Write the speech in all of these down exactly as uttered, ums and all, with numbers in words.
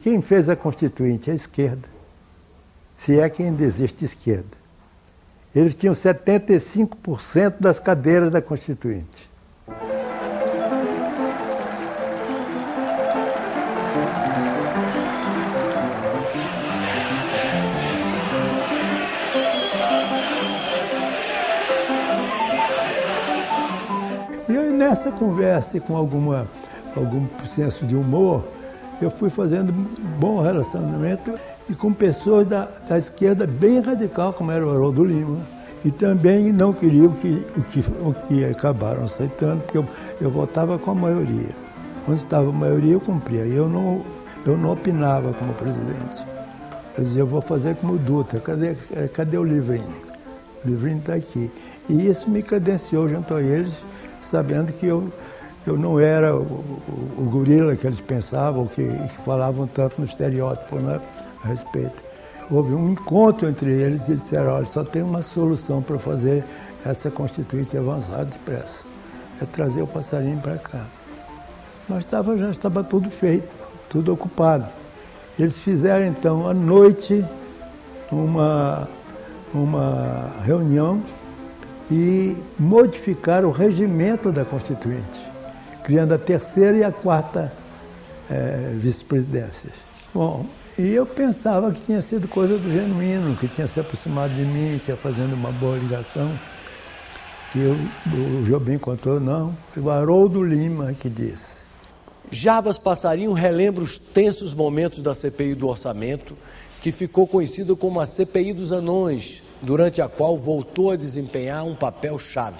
quem fez a Constituinte? A esquerda. Se é que ainda existe esquerda. Eles tinham setenta e cinco por cento das cadeiras da Constituinte. E eu, nessa conversa, com alguma, algum senso de humor, eu fui fazendo bom relacionamento e com pessoas da, da esquerda bem radical, como era o Haroldo Lima. E também não queriam que, o, que, o que acabaram aceitando, porque eu, eu votava com a maioria. Onde estava a maioria, eu cumpria. Eu não, eu não opinava como presidente. Eu dizia, eu vou fazer como o Dutra. Cadê, cadê o Livrinho? O Livrinho está aqui. E isso me credenciou junto a eles, sabendo que eu, eu não era o, o, o gorila que eles pensavam, que, que falavam tanto no estereótipo, né, a respeito. Houve um encontro entre eles e eles disseram, olha, só tem uma solução para fazer essa Constituinte avançar depressa. É trazer o passarinho para cá. Mas estava, já estava tudo feito, tudo ocupado. Eles fizeram, então, à noite, uma, uma reunião e modificaram o regimento da Constituinte, criando a terceira e a quarta é, vice-presidências. Bom, e eu pensava que tinha sido coisa do Genuíno, que tinha se aproximado de mim, que ia fazendo uma boa ligação. E eu, o Jobim contou, não, foi o Haroldo Lima que disse. Jarbas Passarinho relembra os tensos momentos da C P I do Orçamento, que ficou conhecida como a C P I dos Anões, durante a qual voltou a desempenhar um papel-chave.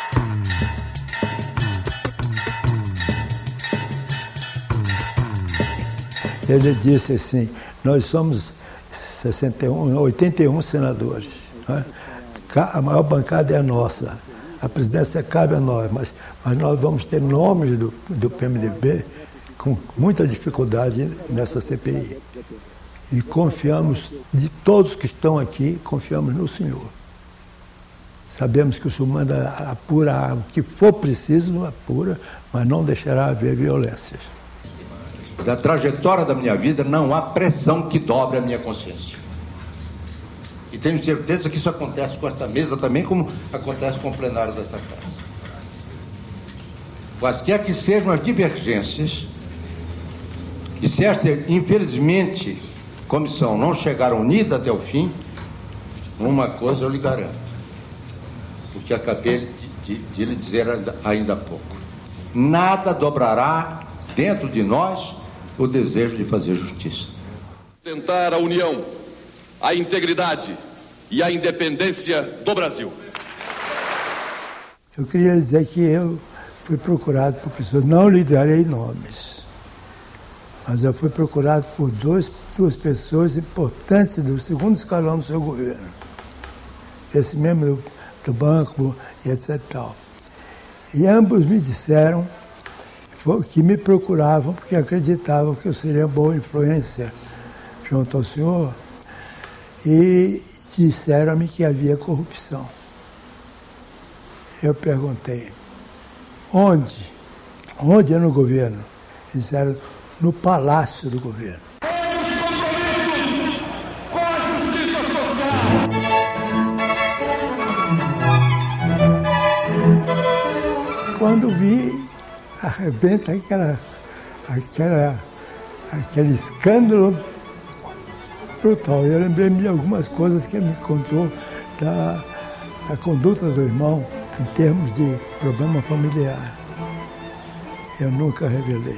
Ele disse assim, nós somos sessenta e um, oitenta e um senadores, né? A maior bancada é a nossa, a presidência cabe a nós, mas, mas nós vamos ter nomes do, do P M D B com muita dificuldade nessa C P I. E confiamos, de todos que estão aqui, confiamos no senhor. Sabemos que o senhor manda apurar o que for preciso, apura, mas não deixará haver violências. Da trajetória da minha vida, não há pressão que dobre a minha consciência. E tenho certeza que isso acontece com esta mesa também, como acontece com o plenário desta casa. Quaisquer que sejam as divergências, e se esta, infelizmente, comissão não chegar unida até o fim, uma coisa eu lhe garanto, o que acabei de, de, de lhe dizer ainda, ainda há pouco. Nada dobrará dentro de nós o desejo de fazer justiça. Tentar a união, a integridade e a independência do Brasil. Eu queria dizer que eu fui procurado por pessoas, não lhe darei nomes, mas eu fui procurado por dois, duas pessoas importantes do segundo escalão do seu governo. Esse mesmo do, do banco e etcétera. Tal. E ambos me disseram que me procuravam porque acreditavam que eu seria boa influência junto ao senhor e disseram-me que havia corrupção. Eu perguntei, onde? Onde é no governo? Eles disseram, no palácio do governo. Com a justiça social. Quando vi, arrebenta aquela, aquela, aquele escândalo brutal. Eu lembrei-me de algumas coisas que ele me contou da, da conduta do irmão em termos de problema familiar. Eu nunca revelei.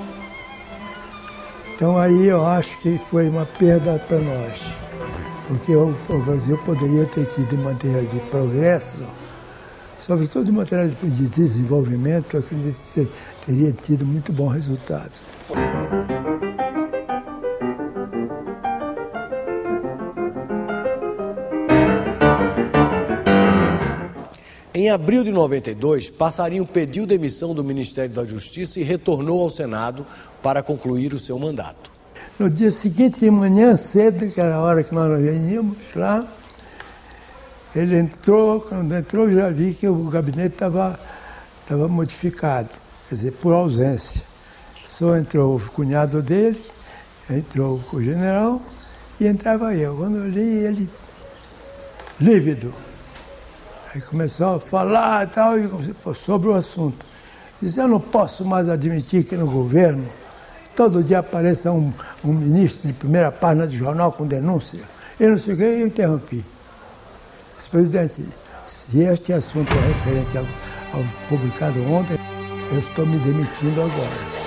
Então aí eu acho que foi uma perda para nós, porque o, o Brasil poderia ter tido, em matéria de progresso, sobretudo em matéria de desenvolvimento, eu acredito que teria tido muito bom resultado. Em abril de noventa e dois, Passarinho pediu demissão do Ministério da Justiça e retornou ao Senado para concluir o seu mandato. No dia seguinte, de manhã cedo, que era a hora que nós íamos lá, ele entrou, quando entrou já vi que o gabinete estava estava modificado, quer dizer, por ausência. Só entrou o cunhado dele, Entrou o general e entrava eu. Quando eu li, ele lívido. Aí começou a falar e tal, sobre o assunto. Disse, eu não posso mais admitir que no governo todo dia apareça um, um ministro de primeira página de jornal com denúncia. Eu não sei o que, eu interrompi. Disse, presidente, se este assunto é referente ao, ao publicado ontem, eu estou me demitindo agora.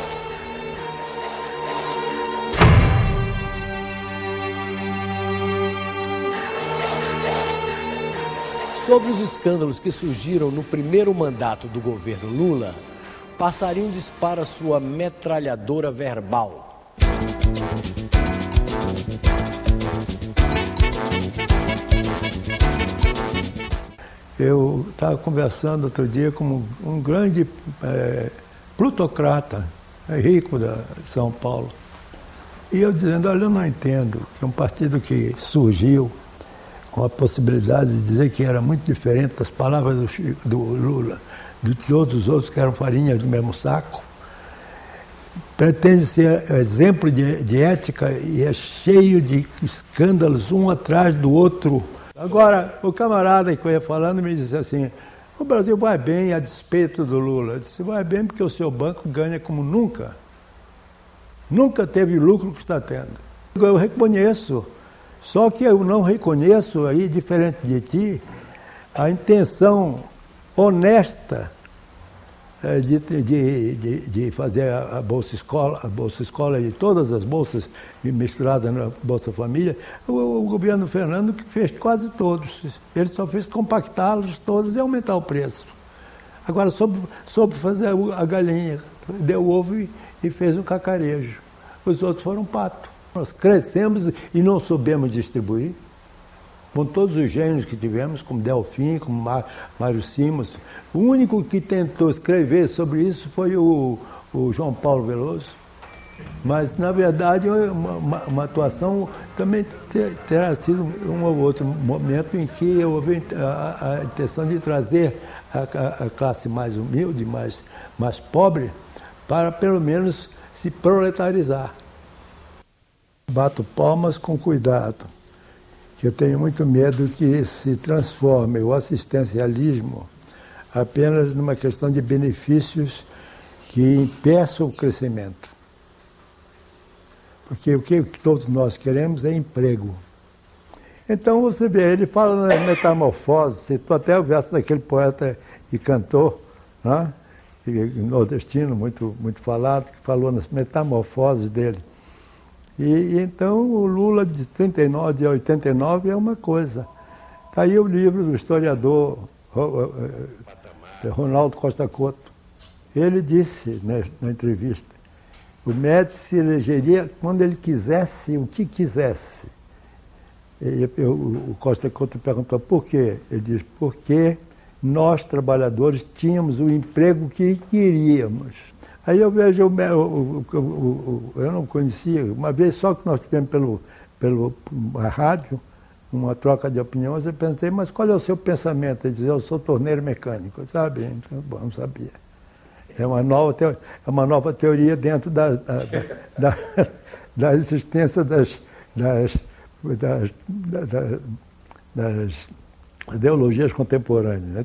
Sobre os escândalos que surgiram no primeiro mandato do governo Lula, Passarinho dispara sua metralhadora verbal. Eu estava conversando outro dia com um, um grande é, plutocrata, rico da, de São Paulo. E eu dizendo, olha, eu não entendo que um partido que surgiu com a possibilidade de dizer que era muito diferente das palavras do, do Lula, de todos os outros que eram farinha do mesmo saco, pretende ser exemplo de, de ética e é cheio de escândalos um atrás do outro. Agora, o camarada que eu ia falando me disse assim, o Brasil vai bem a despeito do Lula. Eu disse, vai bem porque o seu banco ganha como nunca. Nunca teve o lucro que está tendo. Eu reconheço, só que eu não reconheço aí, diferente de ti, a intenção honesta de, de, de, de fazer a Bolsa Escola, a Bolsa Escola e todas as bolsas misturadas na Bolsa Família, o, o governo Fernando que fez quase todos. Ele só fez compactá-los todos e aumentar o preço. Agora, soube, soube fazer a galinha, deu ovo e, e fez o cacarejo. Os outros foram pato. Nós crescemos e não soubemos distribuir. Com todos os gênios que tivemos, como Delfim, como Mário Simons. O único que tentou escrever sobre isso foi o, o João Paulo Veloso. Mas, na verdade, uma, uma, uma atuação também ter, terá sido um ou outro momento em que houve a, a intenção de trazer a, a, a classe mais humilde, mais, mais pobre, para, pelo menos, se proletarizar. Bato palmas com cuidado. Eu tenho muito medo que se transforme o assistencialismo apenas numa questão de benefícios que impeçam o crescimento. Porque o que todos nós queremos é emprego. Então você vê, ele fala na metamorfose, citou até o verso daquele poeta e cantor, né? Nordestino, muito, muito falado, que falou nas metamorfoses dele. E, e então o Lula de trinta e nove, de oitenta e nove é uma coisa. Está aí o livro do historiador Ronaldo Costa Couto. Ele disse, né, na entrevista, o Médici se elegeria quando ele quisesse, o que quisesse. E, eu, o Costa Couto perguntou por quê? Ele diz, porque nós, trabalhadores, tínhamos o emprego que queríamos. Aí eu vejo, o, o, o, o, eu não conhecia, uma vez só que nós tivemos pelo, pelo a rádio, uma troca de opiniões, eu pensei, mas qual é o seu pensamento? Ele dizia, eu sou torneiro mecânico, sabe? Então, bom, não sabia. É uma nova, teoria, é uma nova teoria dentro da, da, da, da existência das, das, das, das, das ideologias contemporâneas, né?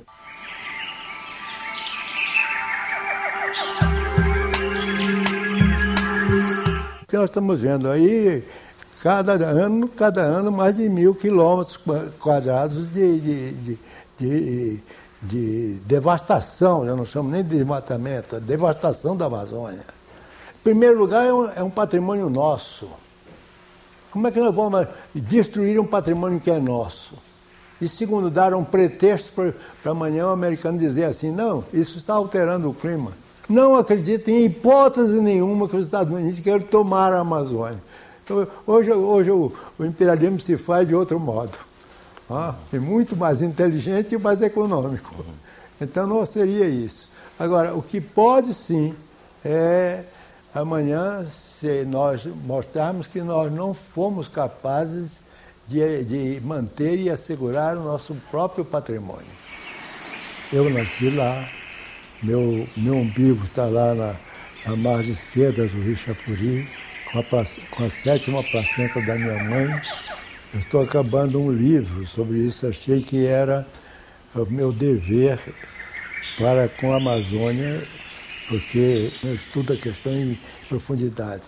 Que nós estamos vendo aí, cada ano, cada ano mais de mil quilômetros quadrados de, de, de, de, de devastação, eu não chamo nem de desmatamento, a devastação da Amazônia. Em primeiro lugar, é um, é um patrimônio nosso. Como é que nós vamos destruir um patrimônio que é nosso? E segundo, dar um pretexto para amanhã o americano dizer assim, não, isso está alterando o clima. Não acredito em hipótese nenhuma que os Estados Unidos queiram tomar a Amazônia. Então, hoje hoje o, o imperialismo se faz de outro modo. Ah, é muito mais inteligente e mais econômico. Então não seria isso. Agora, o que pode sim é amanhã, se nós mostrarmos que nós não fomos capazes de, de manter e assegurar o nosso próprio patrimônio. Eu nasci lá. Meu, meu umbigo está lá na, na margem esquerda do Rio Chapuri. com a, com a sétima placenta da minha mãe. Eu estou acabando um livro sobre isso. Achei que era o meu dever para com a Amazônia, porque eu estudo a questão em profundidade.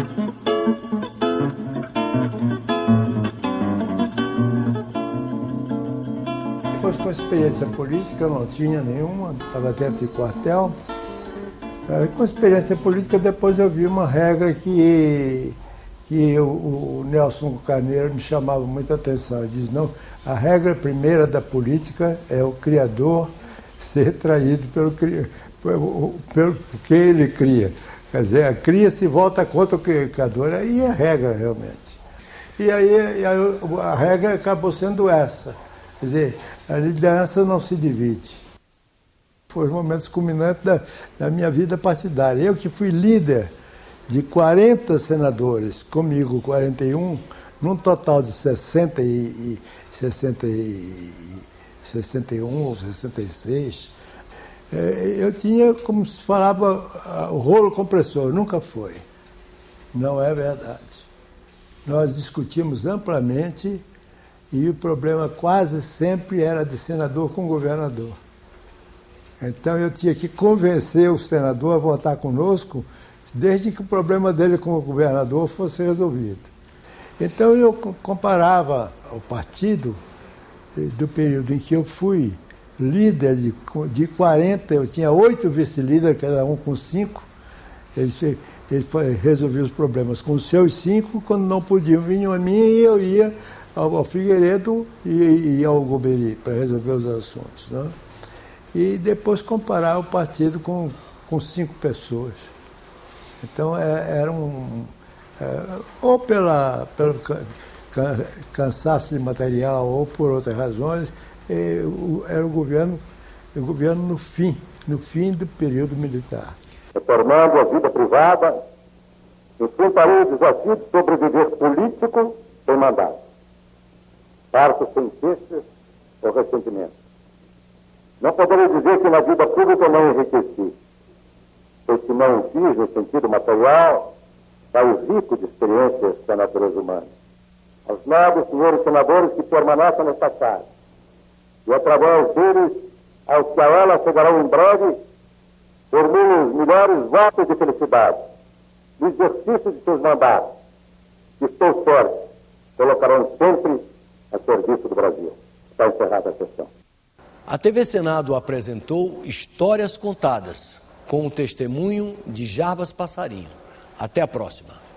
Depois, com a experiência política, eu não tinha nenhuma, estava dentro de quartel. Com a experiência política, depois eu vi uma regra que, que o, o Nelson Carneiro me chamava muita atenção. Ele diz, não, a regra primeira da política é o criador ser traído pelo, pelo, pelo que ele cria. Quer dizer, a cria se volta contra o criador, aí é a regra realmente. E aí a regra acabou sendo essa. Quer dizer, a liderança não se divide. Foi os momentos culminantes da, da minha vida partidária. Eu que fui líder de quarenta senadores, comigo quarenta e um, num total de sessenta e, sessenta e, sessenta e um ou sessenta e seis, eu tinha, como se falava, o rolo compressor. Nunca foi. Não é verdade. Nós discutimos amplamente e o problema quase sempre era de senador com governador. Então eu tinha que convencer o senador a votar conosco, desde que o problema dele com o governador fosse resolvido. Então eu comparava o partido do período em que eu fui líder de, de quarenta, eu tinha oito vice-líderes, cada um com cinco. Ele, ele foi, resolvia os problemas com os seus cinco, quando não podiam, vinham a mim e eu ia ao, ao Figueiredo e, e ao Goberi para resolver os assuntos. Né? E depois comparar o partido com, com cinco pessoas. Então, é, era um... É, ou pela, pelo cansaço de material, ou por outras razões, é, o, era o governo, o governo no fim, no fim do período militar. Retornando à vida privada, enfrentarei o desafio de sobreviver político sem mandato. Parto sem queixas ou ressentimento. Não poderei dizer que na vida pública não enriqueci, pois que não fiz no sentido material, saio rico de experiências da natureza humana. Aos nobres senhores senadores que permanecem nesta casa, e através deles, aos que a ela chegarão em breve, formulo os melhores votos de felicidade, no exercício de seus mandatos, que estou certo, colocarão sempre a serviço do Brasil. Está encerrada a sessão. A T V Senado apresentou Histórias Contadas, com o testemunho de Jarbas Passarinho. Até a próxima.